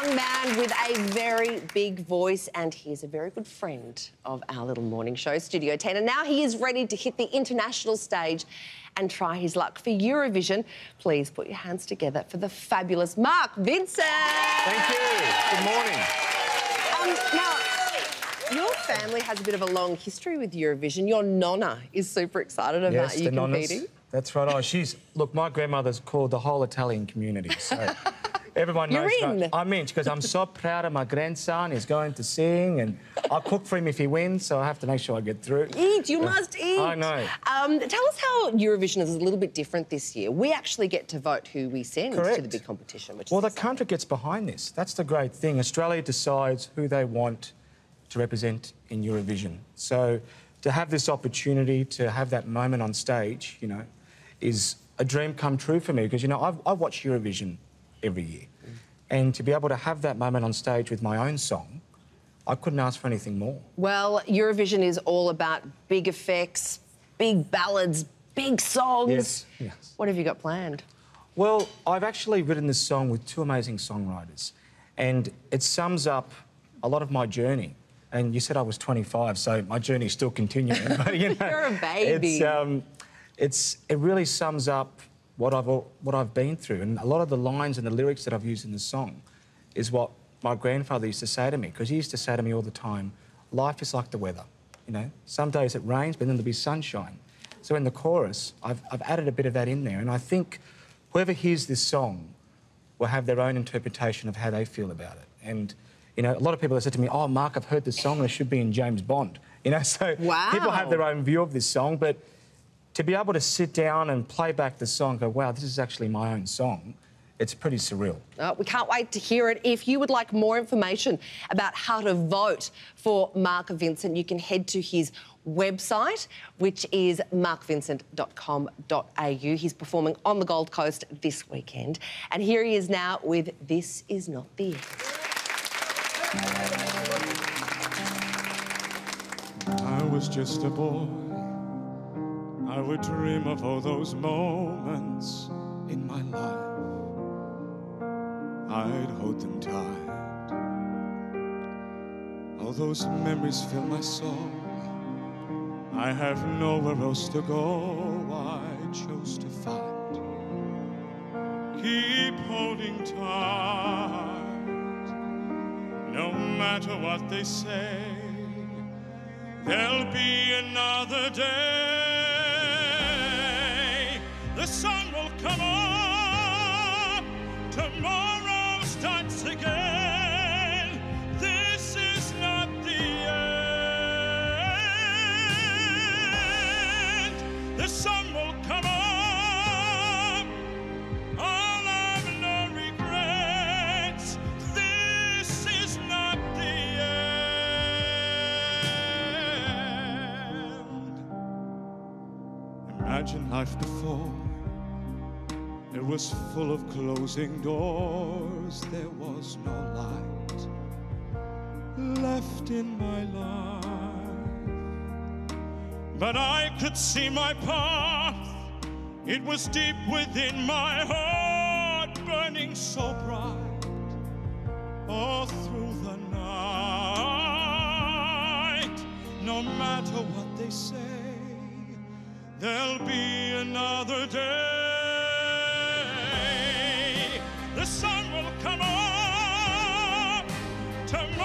young man with a very big voice, and he is a very good friend of our little morning show studio 10. And now he is ready to hit the international stage and try his luck for Eurovision. Please put your hands together for the fabulous Mark Vincent. Thank you. Good morning. Now, your family has a bit of a long history with Eurovision. Your nonna is super excited about you competing. That's right. Oh, look, my grandmother's called the whole Italian community, so everyone knows. You're in. I'm in, because I'm so proud of my grandson. He's going to sing, and I'll cook for him if he wins, so I have to make sure I get through. Eat, you must eat. I know. Tell us how Eurovision is a little bit different this year. We actually get to vote who we send to the big competition, which is the country gets behind this. That's the great thing. Australia decides who they want to represent in Eurovision. So to have this opportunity, to have that moment on stage, you know, is a dream come true for me, because, you know, I watch Eurovision every year. And to be able to have that moment on stage with my own song, I couldn't ask for anything more. Well, Eurovision is all about big effects, big ballads, big songs. Yes, yes. What have you got planned? Well, I've actually written this song with two amazing songwriters, and it sums up a lot of my journey. And you said I was 25, so my journey's still continuing. But, you know, you're a baby. It really sums up what I've been through, and a lot of the lines and the lyrics that I've used in the song is what my grandfather used to say to me, because he used to say to me all the time, life is like the weather, you know. Some days it rains, but then there'll be sunshine. So in the chorus, I've added a bit of that in there, and I think whoever hears this song will have their own interpretation of how they feel about it. And, you know, a lot of people have said to me, oh, Mark, I've heard this song and it should be in James Bond. You know, so people have their own view of this song, but to be able to sit down and play back the song and go, wow, this is actually my own song, it's pretty surreal. We can't wait to hear it. If you would like more information about how to vote for Mark Vincent, you can head to his website, which is markvincent.com.au. He's performing on the Gold Coast this weekend. And here he is now with This Is Not the End. I was just a boy. I would dream of all those moments in my life. I'd hold them tight. All those memories fill my soul. I have nowhere else to go. I chose to fight. Keep holding tight. No matter what they say, there'll be another day. The sun will come up, tomorrow starts again. This is not the end. The sun will come up, I'll have no regrets. This is not the end. Imagine life before. It was full of closing doors. There was no light left in my life. But I could see my path. It was deep within my heart, burning so bright all through the night. No matter what they say, there'll be another day. The sun will come up tomorrow.